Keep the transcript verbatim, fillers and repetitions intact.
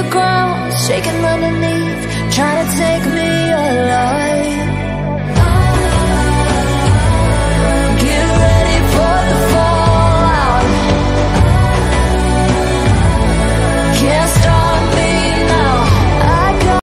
the ground, shaking underneath, trying to take me alive.